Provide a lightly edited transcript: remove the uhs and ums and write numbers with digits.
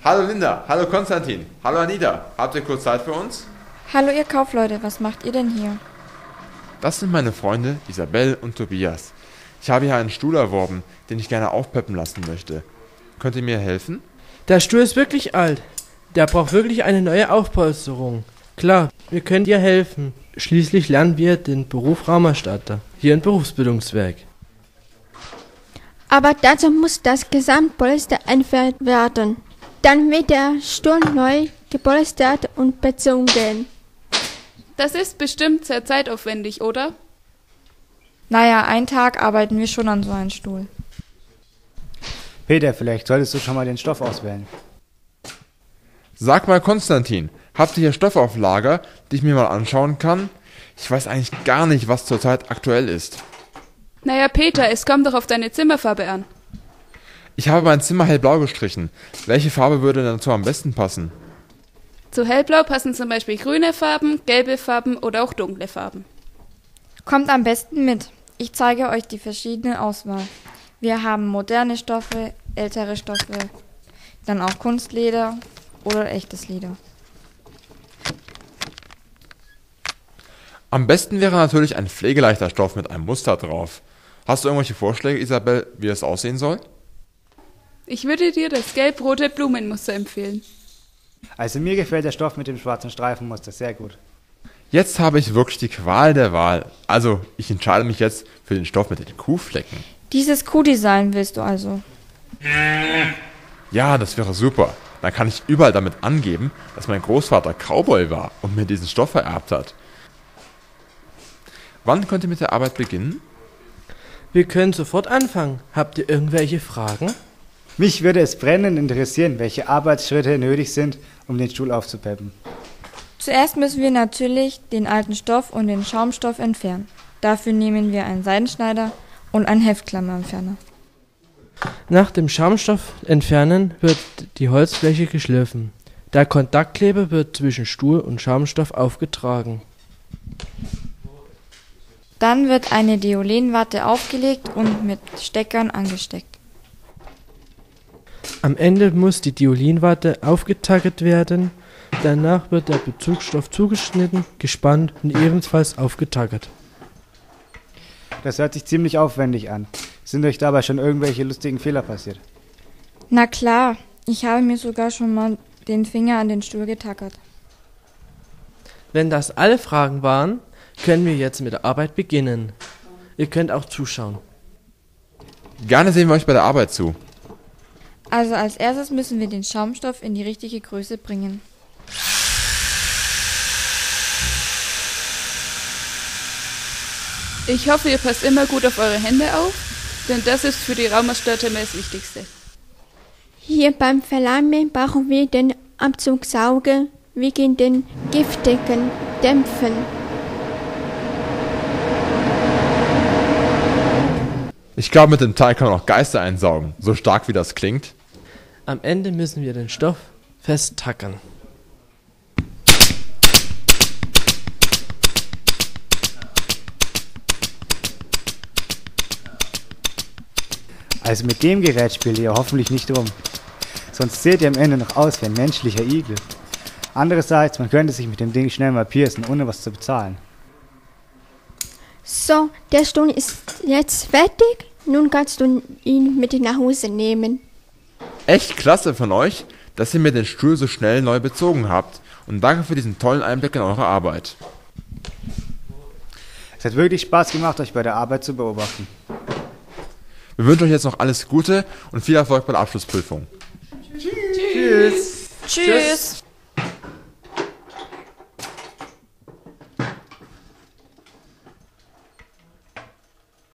Hallo Linda, hallo Konstantin, hallo Anita. Habt ihr kurz Zeit für uns? Hallo ihr Kaufleute, was macht ihr denn hier? Das sind meine Freunde Isabel und Tobias. Ich habe hier einen Stuhl erworben, den ich gerne aufpeppen lassen möchte. Könnt ihr mir helfen? Der Stuhl ist wirklich alt. Der braucht wirklich eine neue Aufpolsterung. Klar, wir können dir helfen. Schließlich lernen wir den Beruf Raumerstatter hier im Berufsbildungswerk. Aber dazu muss das Gesamtpolster entfernt werden. Dann wird der Stuhl neu gepolstert und bezogen. Das ist bestimmt sehr zeitaufwendig, oder? Naja, einen Tag arbeiten wir schon an so einem Stuhl. Peter, vielleicht solltest du schon mal den Stoff auswählen. Sag mal Konstantin, habt ihr hier Stoff auf Lager, die ich mir mal anschauen kann? Ich weiß eigentlich gar nicht, was zurzeit aktuell ist. Naja, Peter, es kommt doch auf deine Zimmerfarbe an. Ich habe mein Zimmer hellblau gestrichen. Welche Farbe würde dazu am besten passen? Zu hellblau passen zum Beispiel grüne Farben, gelbe Farben oder auch dunkle Farben. Kommt am besten mit. Ich zeige euch die verschiedene Auswahl. Wir haben moderne Stoffe, ältere Stoffe, dann auch Kunstleder oder echtes Leder. Am besten wäre natürlich ein pflegeleichter Stoff mit einem Muster drauf. Hast du irgendwelche Vorschläge, Isabel, wie es aussehen soll? Ich würde dir das gelb-rote Blumenmuster empfehlen. Also mir gefällt der Stoff mit dem schwarzen Streifenmuster sehr gut. Jetzt habe ich wirklich die Qual der Wahl. Also, ich entscheide mich jetzt für den Stoff mit den Kuhflecken. Dieses Kuhdesign willst du also? Ja, das wäre super. Dann kann ich überall damit angeben, dass mein Großvater Cowboy war und mir diesen Stoff vererbt hat. Wann könnt ihr mit der Arbeit beginnen? Wir können sofort anfangen. Habt ihr irgendwelche Fragen? Mich würde es brennend interessieren, welche Arbeitsschritte nötig sind, um den Stuhl aufzupeppen. Zuerst müssen wir natürlich den alten Stoff und den Schaumstoff entfernen. Dafür nehmen wir einen Seidenschneider und einen Heftklammerentferner. Nach dem Schaumstoff entfernen wird die Holzfläche geschliffen. Der Kontaktkleber wird zwischen Stuhl und Schaumstoff aufgetragen. Dann wird eine Deolenwatte aufgelegt und mit Steckern angesteckt. Am Ende muss die Diolinwatte aufgetackert werden. Danach wird der Bezugsstoff zugeschnitten, gespannt und ebenfalls aufgetackert. Das hört sich ziemlich aufwendig an. Sind euch dabei schon irgendwelche lustigen Fehler passiert? Na klar, ich habe mir sogar schon mal den Finger an den Stuhl getackert. Wenn das alle Fragen waren, können wir jetzt mit der Arbeit beginnen. Ihr könnt auch zuschauen. Gerne sehen wir euch bei der Arbeit zu. Also als erstes müssen wir den Schaumstoff in die richtige Größe bringen. Ich hoffe, ihr passt immer gut auf eure Hände auf, denn das ist für die Raumerstatter immer das Wichtigste. Hier beim Verleimen brauchen wir den Abzugssauger wegen den giftigen Dämpfen. Ich glaube, mit dem Teil kann man auch Geister einsaugen, so stark wie das klingt. Am Ende müssen wir den Stoff festtackern. Also mit dem Gerät spielt ihr hoffentlich nicht rum. Sonst seht ihr am Ende noch aus wie ein menschlicher Igel. Andererseits, man könnte sich mit dem Ding schnell mal piercen, ohne was zu bezahlen. So, der Stuhl ist jetzt fertig. Nun kannst du ihn mit nach Hause nehmen. Echt klasse von euch, dass ihr mir den Stuhl so schnell neu bezogen habt. Und danke für diesen tollen Einblick in eure Arbeit. Es hat wirklich Spaß gemacht, euch bei der Arbeit zu beobachten. Wir wünschen euch jetzt noch alles Gute und viel Erfolg bei der Abschlussprüfung. Tschüss.